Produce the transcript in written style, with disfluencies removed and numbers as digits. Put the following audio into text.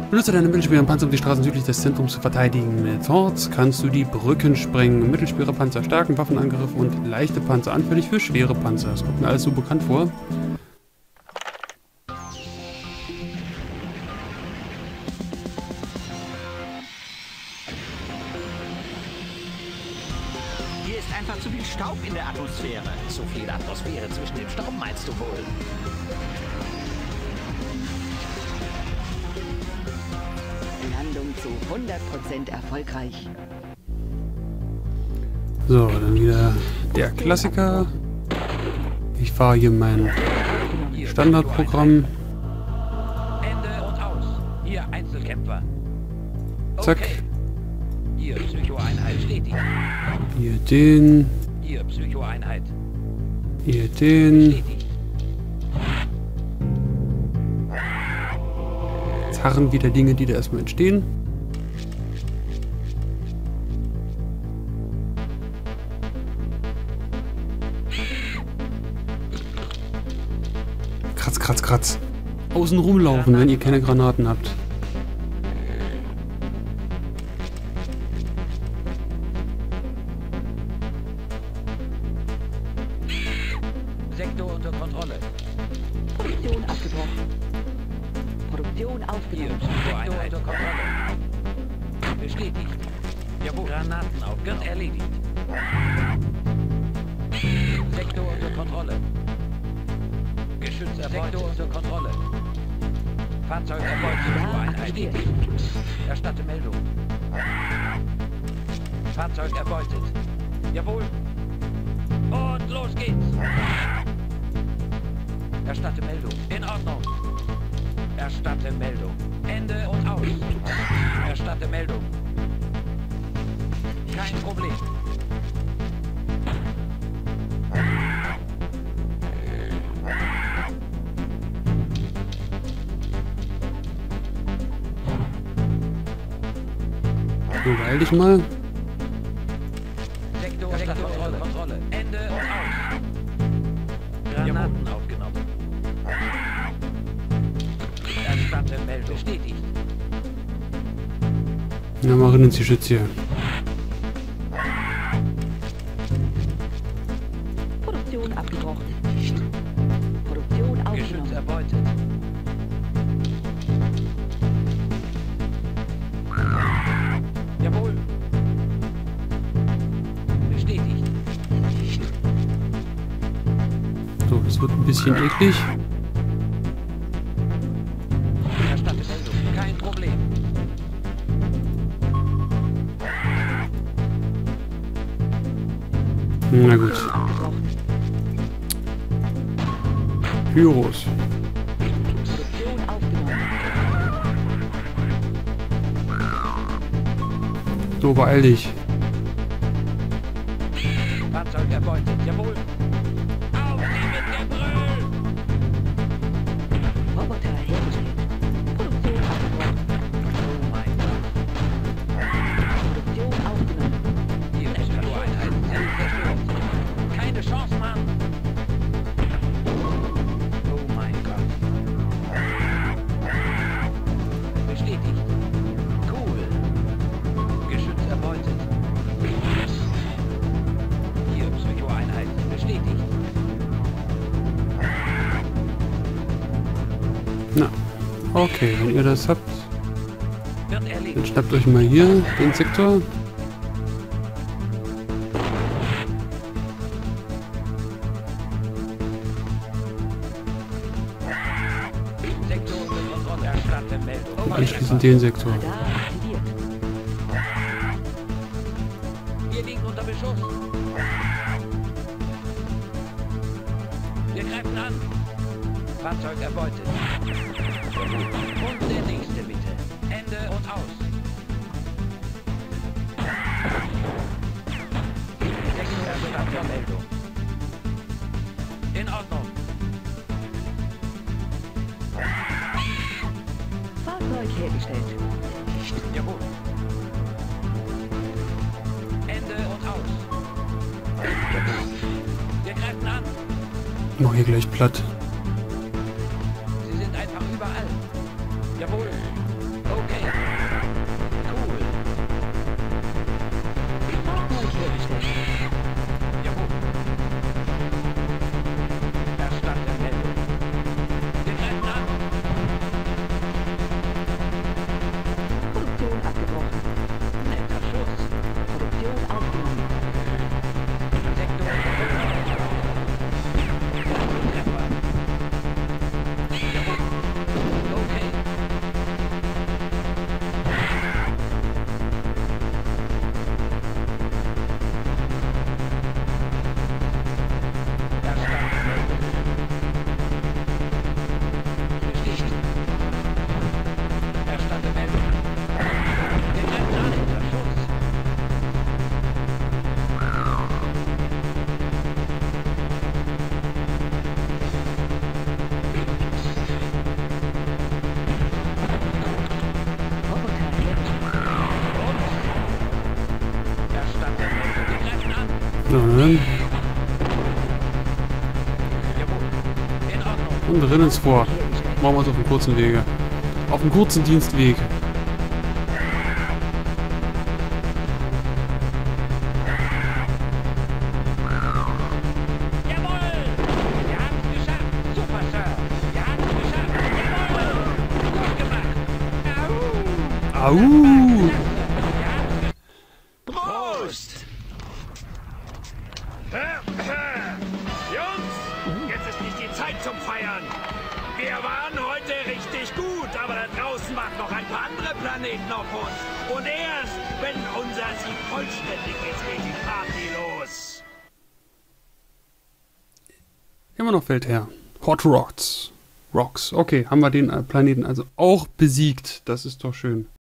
Benutze deine mittelschweren Panzer, um die Straßen südlich des Zentrums zu verteidigen. Mit Horts kannst du die Brücken sprengen. Mittelschwere Panzer starken Waffenangriff und leichte Panzer anfällig für schwere Panzer. Das kommt mir alles so bekannt vor. Hier ist einfach zu viel Staub in der Atmosphäre. Zu viel Atmosphäre zwischen dem Staub, meinst du wohl? Landung zu 100% erfolgreich. So, dann wieder der Klassiker. Ich fahre hier mein Standardprogramm. Ende und aus. Hier Einzelkämpfer. Zack. Okay. Hier Psychoeinheit stetig. Hier den. Hier Psychoeinheit. Hier den. Stetig. Jetzt harren wieder Dinge, die da erstmal entstehen. Kratz, kratz, kratz. Außen rumlaufen, wenn ihr keine Granaten habt. Sektor unter Kontrolle. Produktion abgebrochen. Produktion Hier aufgenommen. Psychoeinheit unter Kontrolle. Bestätigt. Jawohl. Granaten auf. Wird erledigt. Sektor unter Kontrolle. Geschütz erbeutet. Sektor unter Kontrolle. Fahrzeug erbeutet. Psychoeinheit stetig. Erstatte Meldung. Fahrzeug erbeutet. Jawohl. Und los geht's. Erstatte Meldung. In Ordnung. Erstatte Meldung. Ende und aus. Erstatte Meldung. Kein Problem. So, beeil dich mal. Sektor Kontrolle. Ende und aus. Granaten aufgenommen. Erstatte Meldung. Bestätigt. Ja, machen uns die Schütze hier. Produktion abgebrochen. Produktion Geschütz aufgenommen. erbeutet. Jawohl. Bestätigt. So, es wird ein bisschen eklig. Erstatte Meldung. Kein Problem. Na gut. Abgebrochen. Pyros. Produktion aufgenommen. So, beeil dich. Fahrzeug erbeutet. Jawohl. Auf Sie mit Gebrüll! Roboter hergestellt. Produktion abgebrochen. Oh mein Gott. Produktion aufgenommen. Hier Psychoeinheiten sind zerstört. Keine Chance, Mann. Oh mein Gott. Bestätigt. Cool. Geschütz erbeutet. Hier Psychoeinheit. Bestätigt. Na, okay, wenn ihr das habt, Wird dann erledigt. schnappt euch mal hier den Sektor. Sektor unter Kontrolle. Erstatte Meldung. Und anschließend den Sektor. Radar aktiviert. Wir liegen unter Beschuss. Wir greifen an. Fahrzeug erbeutet. Und der nächste bitte. Ende und aus. Sektor erstatte Meldung. In Ordnung. Fahrzeug hergestellt. Jawohl. Ende und aus. Wir greifen an. Mach hier gleich platt. Sie sind einfach überall. Jawohl. Atmen. Jawohl. In Ordnung. Und rennen ins vor. Machen wir es auf dem kurzen Wege. Auf dem kurzen Dienstweg. Jawohl! Wir haben es geschafft. Super, Sir. Wir haben es geschafft. Jawohl! Gut gemacht. Au! Au! Prost! Jungs, jetzt ist nicht die Zeit zum Feiern. Wir waren heute richtig gut, aber da draußen warten noch ein paar andere Planeten auf uns. Und erst, wenn unser Sieg vollständig ist, geht die Party los. Immer noch Feldherr. Hot Rocks. Okay, haben wir den Planeten also auch besiegt. Das ist doch schön.